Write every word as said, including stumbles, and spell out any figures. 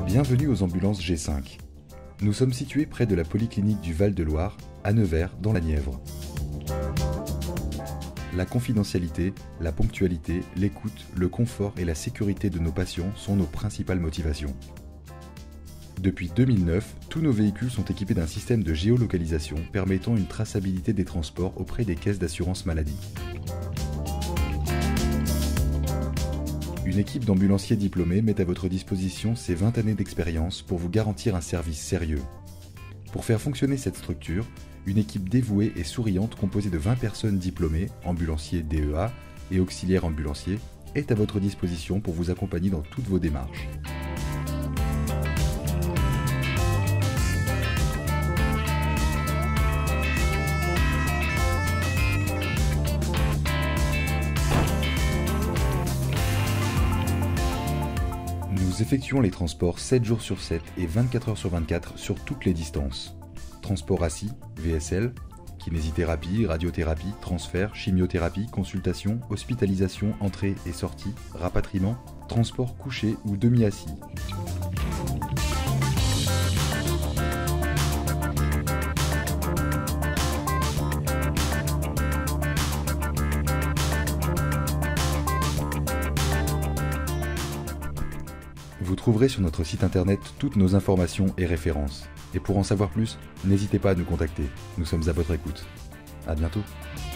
Bienvenue aux ambulances G cinq. Nous sommes situés près de la polyclinique du Val-de-Loire, à Nevers, dans la Nièvre. La confidentialité, la ponctualité, l'écoute, le confort et la sécurité de nos patients sont nos principales motivations. Depuis deux mille neuf, tous nos véhicules sont équipés d'un système de géolocalisation permettant une traçabilité des transports auprès des caisses d'assurance maladie. Une équipe d'ambulanciers diplômés met à votre disposition ses vingt années d'expérience pour vous garantir un service sérieux. Pour faire fonctionner cette structure, une équipe dévouée et souriante composée de vingt personnes diplômées, ambulanciers D E A et auxiliaires ambulanciers, est à votre disposition pour vous accompagner dans toutes vos démarches. Nous effectuons les transports sept jours sur sept et vingt-quatre heures sur vingt-quatre sur toutes les distances. Transport assis, V S L, kinésithérapie, radiothérapie, transfert, chimiothérapie, consultation, hospitalisation, entrée et sortie, rapatriement, transport couché ou demi-assis. Vous trouverez sur notre site internet toutes nos informations et références. Et pour en savoir plus, n'hésitez pas à nous contacter. Nous sommes à votre écoute. À bientôt.